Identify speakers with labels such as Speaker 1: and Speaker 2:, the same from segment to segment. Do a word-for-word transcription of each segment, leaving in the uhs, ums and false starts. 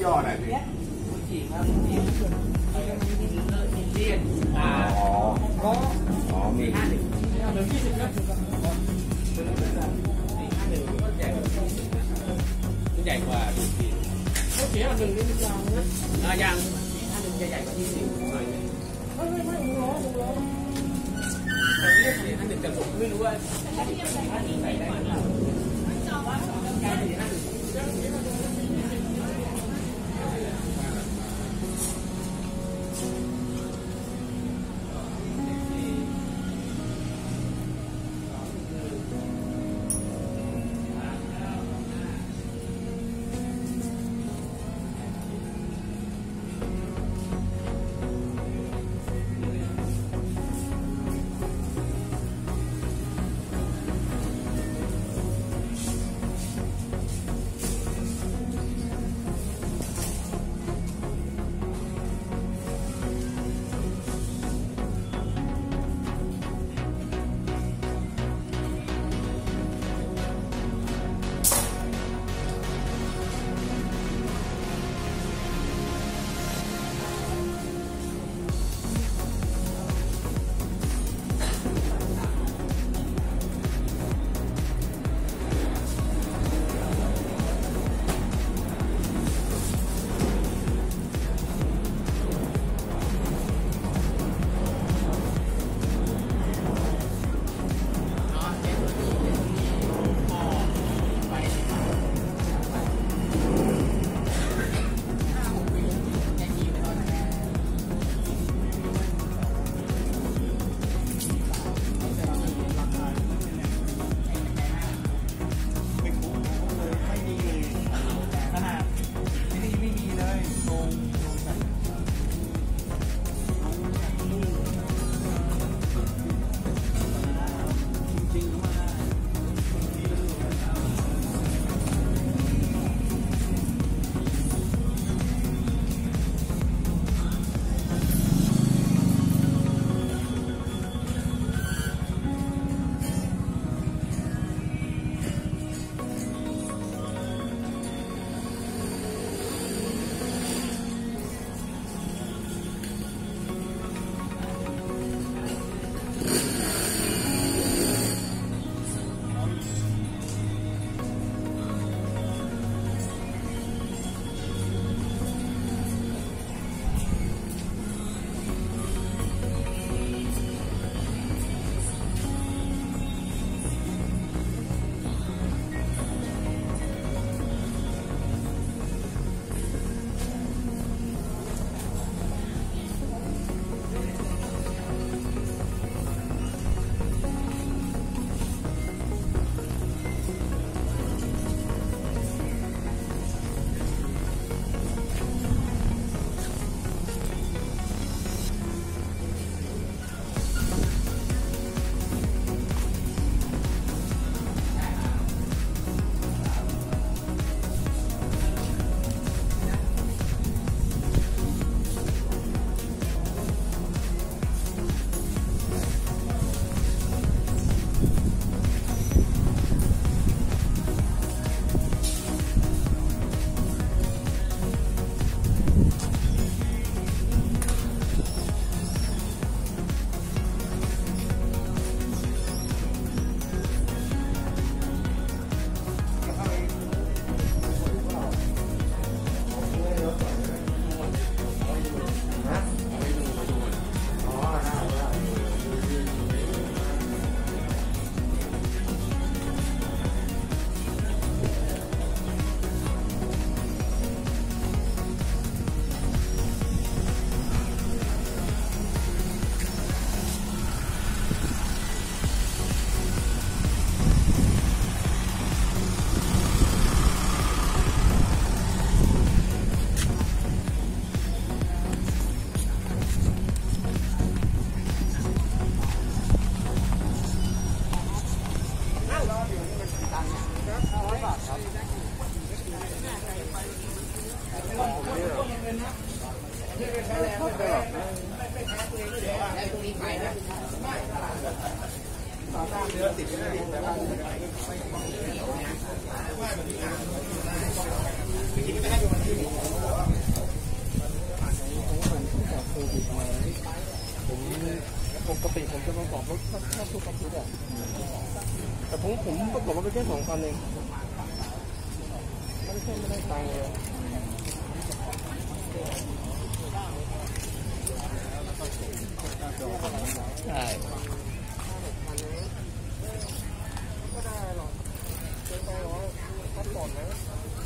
Speaker 1: ย่อหน่อยสิ
Speaker 2: จีครับจีอินเดียนอ่า
Speaker 1: อ๋ออ๋อมี
Speaker 2: ห้าหนึ่งหนึ่งยี่สิบครับสี่ห้าหนึ่งก็ใหญ่กว่ามันใหญ่กว่าที่สี่เขาเสียหนึ่งนี่มันยาวนะอ่ายางสี่ห้าหนึ่งจะใหญ่กว่าที่สี่หน่อยไม่ไม่ไม่หงล้อหงล้อแต่เรียกสี่ห้าหนึ่งแต่ผมไม่รู้ว่าสี่ห้าหนึ่งใส่ได้ไหมสี่ห้าหนึ่ง
Speaker 3: ปกติผมจะประกอบรถแค่ทุกอาทิตย์อะแต่ผมผมประกอบรถไปแค่สองคันเองไม่ได้แค่ไม่ได้ตังค์เลย
Speaker 2: ใช่
Speaker 3: ก็ได้หรอกเป็นไปร้อยพัดก่อนนะ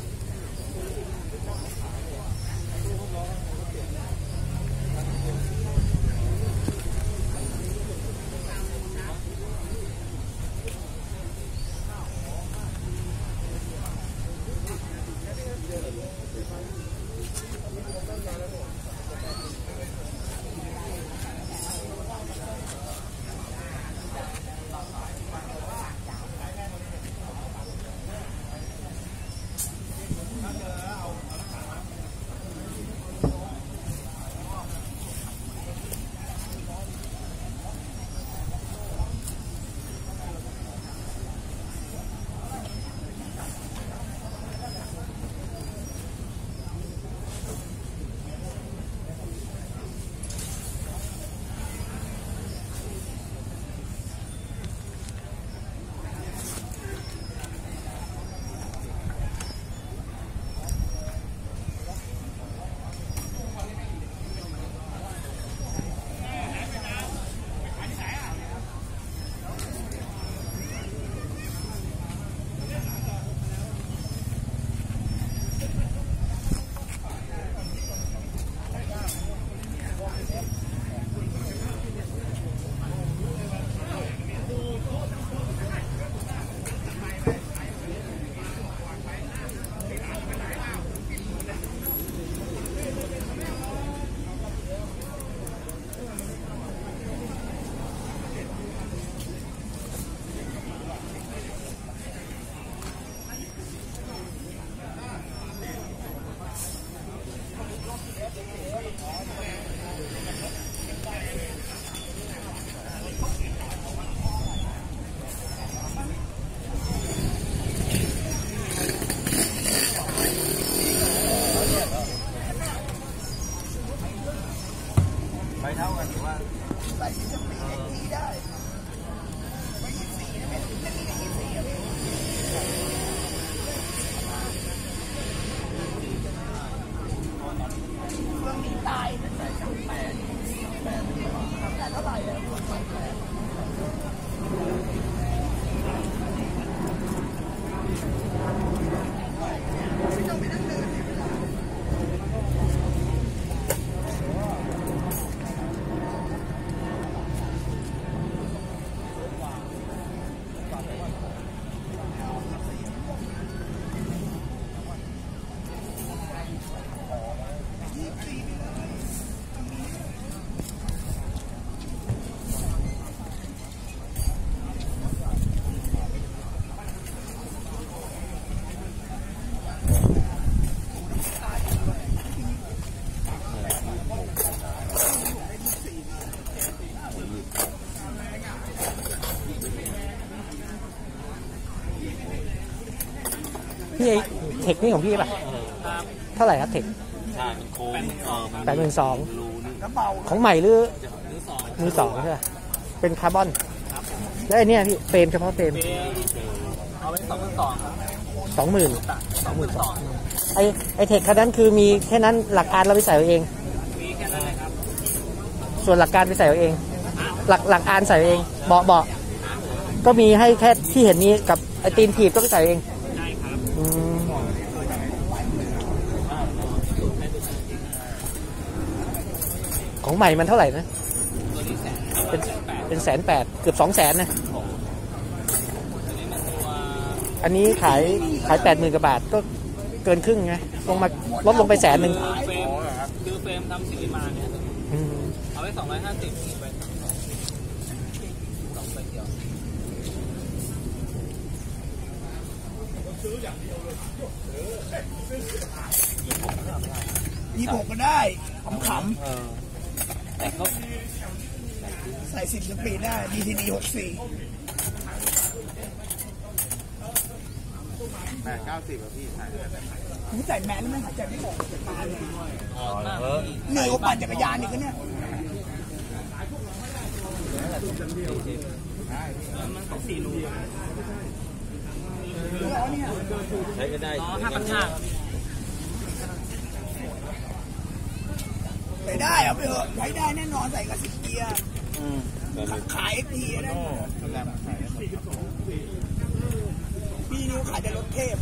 Speaker 1: ไปเท่ากันหรือว่า
Speaker 3: ใส่ที่จะปีนี้ได้ไม่ยี่สี่นะไม่ไม่มียี่สี่อะเครื่องนี้ตายแต่ใส่สามแปดแปดแต่เท่าไหร่อะสามแปดไม่ต้องไปนั่งเดิน
Speaker 4: พี่เทคนี่ของพี่ป่ะเท่าไหร่ครับเทค
Speaker 1: ใช่เป็นโค้ง
Speaker 4: แปดหมื่นสอง
Speaker 1: รูนี่
Speaker 4: ของใหม่หรือมือสองใช่ไหมเป็นคาร์บอนแล้วไอเนี้ยพี่เฟรมเฉพาะเฟรม
Speaker 2: เอาไว้สองพันสองครับ
Speaker 4: สองหมื่น
Speaker 2: สองหมื่นสอง
Speaker 4: ไอไอเทคคันนั้นคือมีแค่นั้นหลักการเราไปใส่เอาเอง
Speaker 2: มีแค่นั้นเลยครับ
Speaker 4: ส่วนหลักการไปใส่เอาเองหลักหลักการใส่เองเบาะเบาะก็มีให้แค่ที่เห็นนี้กับไอตีนถีบก็ไปใส่เอง
Speaker 2: ใช่ครับ
Speaker 4: ของใหม่มันเท่าไหร่นะ
Speaker 2: ตัวนี้แสน
Speaker 4: เป็นเป็นแสนแปดเกือบสองแสนนะอันนี้ขายขายแปดหมื่นกว่าบาทก็เกินครึ่งไงลงมาลดลงไปแสนหนึ่ง
Speaker 2: คือเฟรมทำสีมาเนี่ยเอาไว้สองร้อยห้าสิบไปสองไปเดียว
Speaker 3: ยี่สิบหกก็ได้ขำๆแต่ก็ใส่สิบสปีดได้ ดี ที ดี หกสี่
Speaker 1: แปดเก้าสิบอะพี่ใช่
Speaker 3: ผมใส่แมสแล้วไม่หายใจไม่ออกจากตาเลยเหนื่อยกว่าปั่นจักรยานอีกเนี่ย
Speaker 2: มันของสี่รู
Speaker 1: ใช้ก็ได้
Speaker 2: อ๋อห้าพันห้า
Speaker 3: ไปได้เอาไปเถอะใช้ได้แน่นอนใส่กับสิบเกียร์
Speaker 1: อืม
Speaker 3: ขายเอ็กทีได้พี่นิ้วขายแต่รถเทพ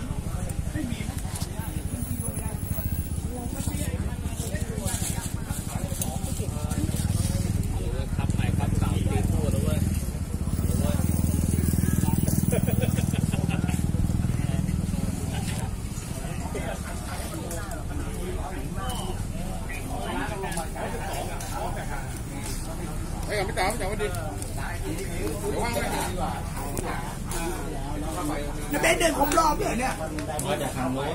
Speaker 2: ขับใหม่ขับเก่าตีคู่แล้วเว้ย
Speaker 1: ไอ้กับพี่จ๋าพี่จ๋าวันดีเดี๋ยวว่างเลย
Speaker 3: นี่เป็นเดือนครบรอบเหรอเนี่ย
Speaker 1: มาจากทางโน้น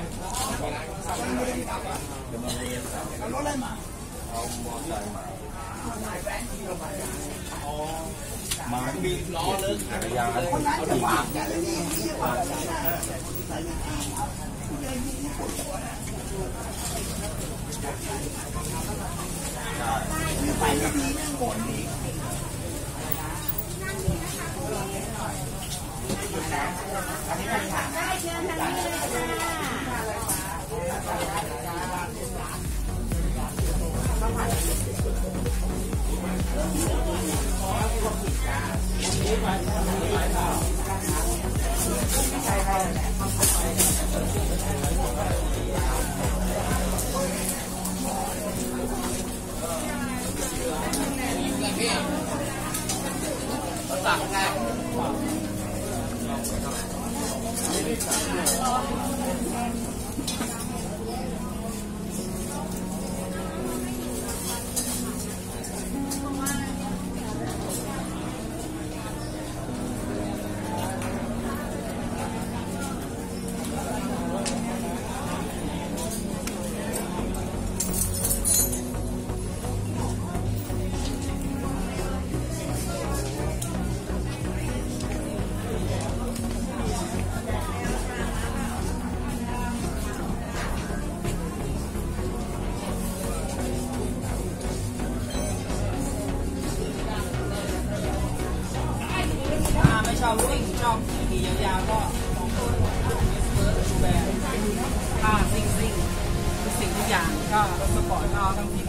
Speaker 3: เอารถอะไรมา
Speaker 1: เอามอเตอร์ไซค์มามามีล้อเลิกจักรยาน
Speaker 3: คนนั้นจะวางแต่ละนี่ที่วางแต่ละไปไม่ดีนั่งบ่นอีก
Speaker 2: ไม่ชอบวิ่งชอบขี่ยาวๆก็ลองเปิดเปิดดูแบรนด์ค่าซิ่งซิ่งทุกสิ่งทุกอย่างก็รถสปอร์ตก็ทั้งที